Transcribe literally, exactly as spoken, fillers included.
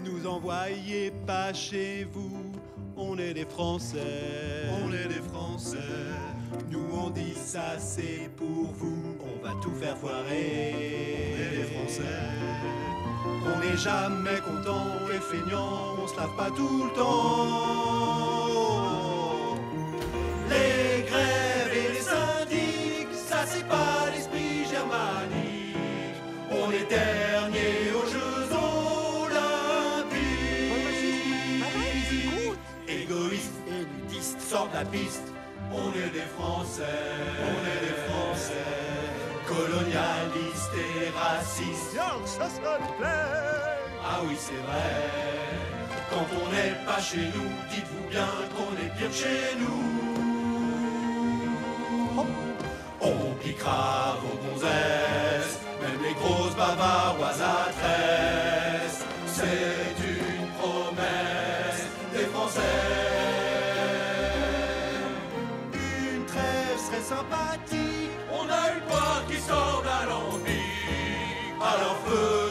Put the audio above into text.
Nous envoyez pas chez vous, on est des Français. On est des Français. Nous on dit ça c'est pour vous, on va tout faire foirer. On est des Français. On n'est jamais content et feignant, on se lave pas tout le temps. Les grèves et les syndics, ça c'est pas l'esprit germanique. On est dernier aux Jeux Olympiques. Égoïste et nudiste, sort de la piste. On est des Français. On est des Français. Colonialistes et racistes. Ça, ça nous plaît. Ah oui, c'est vrai. Quand on n'est pas chez nous, dites-vous bien qu'on est pire que chez nous. On piquera vos gonzesses, même les grosses bavaroises à tresse. C'est une promesse des Français. Une trêve serait sympathique. On a une poire qui sort d'alambic. Alors feu